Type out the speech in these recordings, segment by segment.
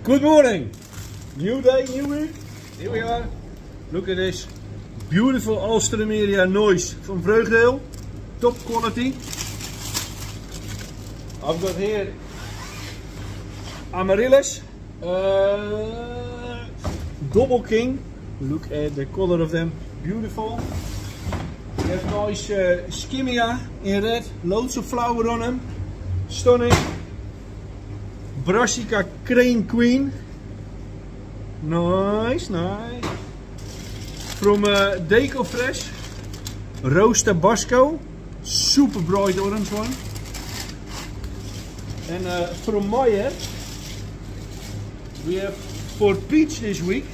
Good morning. New day, new week. Here we are. Look at this beautiful Alstom Media noise from Vreugdeel. Top quality. I've got here Amaryllis, Double King. Look at the color of them, beautiful. We have nice Skimmia in red, loads of flower on them, stunning. Brassica Crane Queen, nice, nice. From Deco Fresh, Rose Tabasco, super bright orange one. And from Meyer, we have for peach this week,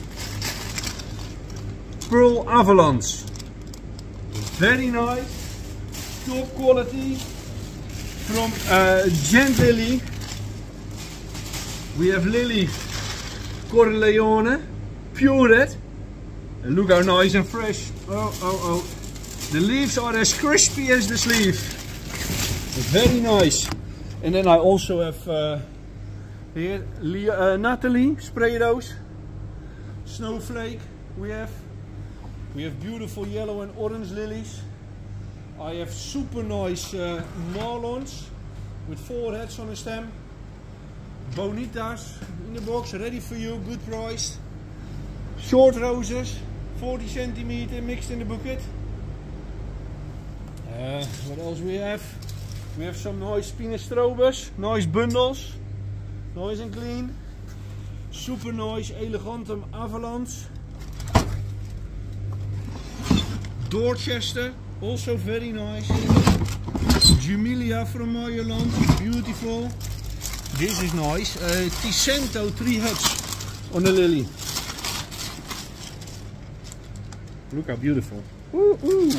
Pearl Avalanche. Very nice, top quality. From Gent Lily, we have Lily Corleone, pure red. And look how nice and fresh. Oh, oh, oh. The leaves are as crispy as the sleeve. Very nice. And then I also have here Natalie Spray Rose, Snowflake. We have beautiful yellow and orange lilies. I have super nice marlons with 4 heads on the stem. Bonitas in the box, ready for you, good price. Short roses, 40 centimeter mixed in the bucket. What else we have? We have some nice Spinastrobus, nice bundles, nice and clean. Super nice Elegantum Avalanche. Dorchester, also very nice. Jumelia from Meyerland, beautiful. This is nice. Ticento 3 heads on the lily. Look how beautiful. Ooh, ooh,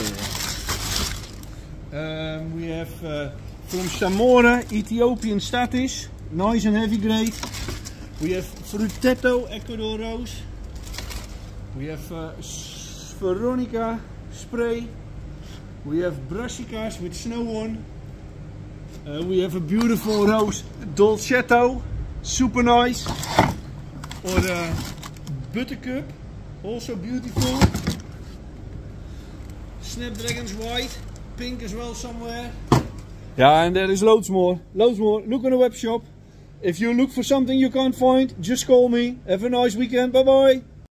yeah. We have from Samora Ethiopian Statis, nice and heavy grade. We have Frutetto Ecuador Rose. We have Veronica Spray. We have Brassicas with snow on. We have a beautiful rose Dolcetto, super nice. Or Buttercup, also beautiful. Snapdragons white, pink as well somewhere. Yeah, and there is loads more, loads more. Look on the web shop. If you look for something you can't find, just call me. Have a nice weekend, bye bye.